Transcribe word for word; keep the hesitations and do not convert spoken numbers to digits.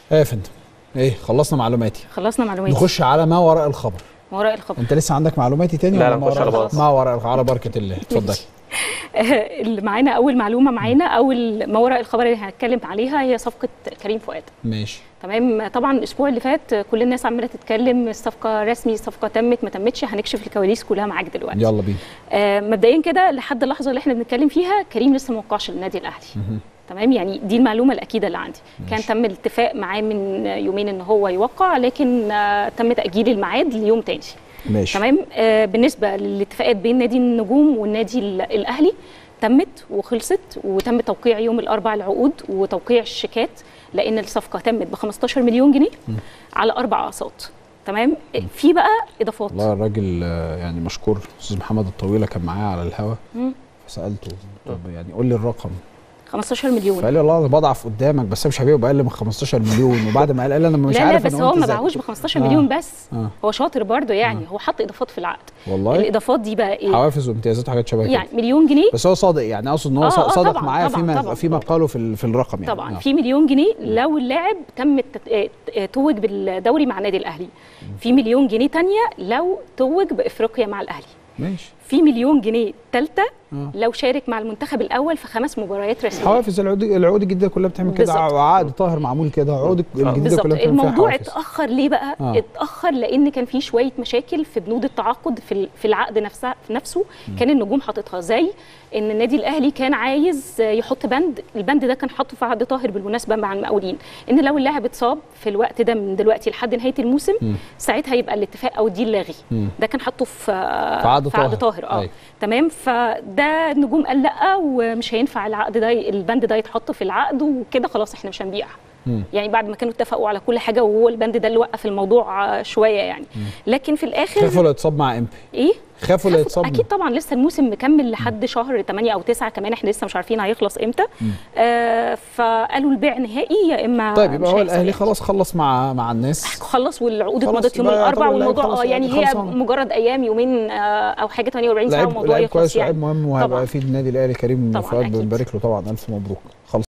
ايه يا فندم؟ ايه خلصنا معلوماتي؟ خلصنا معلوماتي. نخش على ما وراء الخبر. ما وراء الخبر. انت لسه عندك معلوماتي تاني؟ لا ولا لا نخش على بعض. ما وراء على بركه الله، اتفضلي. اللي معانا اول معلومه معانا اول ما وراء الخبر اللي هنتكلم عليها هي صفقه كريم فؤاد. ماشي. تمام. طبعا الاسبوع اللي فات كل الناس عماله تتكلم الصفقه رسمي، الصفقه تمت ما تمتش، هنكشف الكواليس كلها معاك دلوقتي. يلا بينا. آه مبدئيا كده لحد اللحظه اللي احنا بنتكلم فيها كريم لسه ما وقعش للنادي الاهلي. تمام، يعني دي المعلومه الاكيده اللي عندي. ماشي. كان تم الاتفاق معاه من يومين ان هو يوقع، لكن آه تم تاجيل الميعاد ليوم تاني. ماشي. تمام. آه بالنسبه للاتفاقات بين نادي النجوم والنادي الاهلي تمت وخلصت، وتم توقيع يوم الاربعاء العقود وتوقيع الشيكات، لان الصفقه تمت ب خمستاشر مليون جنيه م. على اربع اقساط. تمام. م. في بقى اضافات. والله الراجل يعني مشكور، استاذ محمد الطويله كان معايا على الهوا فسالته طب يعني قول لي الرقم خمستاشر مليون، فقال لي والله انا بضعف قدامك بس انا مش هبيعه باقل من خمستاشر مليون. وبعد ما قال قال انا مش لا عارف. لا بس هو ما باعوش ب خمستاشر مليون بس. آه. هو شاطر برضه يعني. آه. هو حط اضافات في العقد. والله الاضافات دي بقى ايه؟ حوافز وامتيازات وحاجات شبه كده يعني مليون جنيه. بس هو صادق، يعني اقصد ان هو آه صادق آه معايا فيما فيما قاله في في الرقم يعني. طبعا. آه. في مليون جنيه لو اللاعب تم توج بالدوري مع النادي الاهلي. في مليون جنيه ثانيه لو توج بافريقيا مع الاهلي. ماشي. في مليون جنيه ثالثه آه. لو شارك مع المنتخب الاول في خمس مباريات رسميه. حوافز العقود العقود الجديده كلها بتعمل كده، عقد طاهر معمول كده، عقود الجديده كلها بتعمل كده. الموضوع اتاخر ليه بقى؟ آه. اتاخر لان كان في شويه مشاكل في بنود التعاقد في في العقد نفسه في نفسه. م. كان النجوم حاططها زي ان النادي الاهلي كان عايز يحط بند، البند ده كان حاطه في عقد طاهر بالمناسبه مع المقاولين، ان لو اللاعب اتصاب في الوقت ده من دلوقتي لحد نهايه الموسم م. ساعتها يبقى الاتفاق او الديل لاغي. ده كان حاطه في في عقد طاهر, طاهر. اه أي. تمام. فده النجوم قال لا ومش هينفع العقد ده البند ده يتحط في العقد وكده خلاص احنا مش هنبيع. يعني بعد ما كانوا اتفقوا على كل حاجه وهو البند ده اللي وقف الموضوع شويه يعني. مم. لكن في الاخر خافوا لا يتصاب مع امبي. ايه؟ خافوا لا يتصاب. اكيد طبعا لسه الموسم مكمل لحد شهر تمانية او تسعة كمان، احنا لسه مش عارفين هيخلص امتى. آه فقالوا البيع نهائي يا اما. طيب يبقى هو الاهلي خلاص خلص مع مع الناس، خلص والعقود اتمضت يوم الاربعاء والموضوع اه يعني هي مجرد ايام يومين آه او حاجه تمانية واربعين ساعه والموضوع يخلص يعني. لعيب مهم وهيبقى في النادي الاهلي كريم فؤاد، بنبارك له طبعا، الف مبروك. خلص.